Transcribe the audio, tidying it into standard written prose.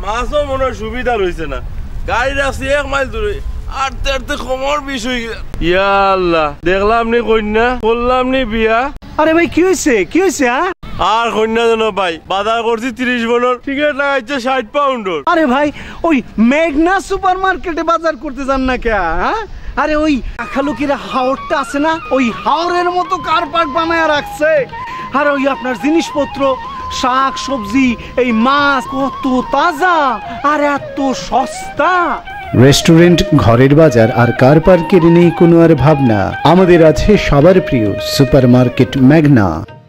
মাছও মনে হয় সুবিধা রয়েছে না, গাড়ি রাখছি 1 মাইল দূরে, আটতে আটতে কোমর বিষ হয়ে গেল। ইয়া আল্লাহ, দেখলাম নি কন্যা, বললাম নি বিয়া। আরে ভাই কি হয়েছে, কি হয়েছে? আর কন্যা যেন ভাই, বাজার করছি 30 বছর, টিকিট লাগাইছে 60 পাউন্ডর। আরে ভাই ওই মেঘনা সুপার মার্কেটে বাজার করতে যান না কে? আরে ওই আখালুকিরা হাওরটা আছে না, ওই হাওরের মতো কার পার্ক বানায় রাখছে। আর ওই আপনার জিনিসপত্র, শাক সবজি, এই মাছ কত তাজা আর এত সস্তা। রেস্টুরেন্ট, ঘরের বাজার আর কার পার্কের নেই কোনো আর ভাবনা। আমাদের আছে সবার প্রিয় সুপার মার্কেট মেঘনা।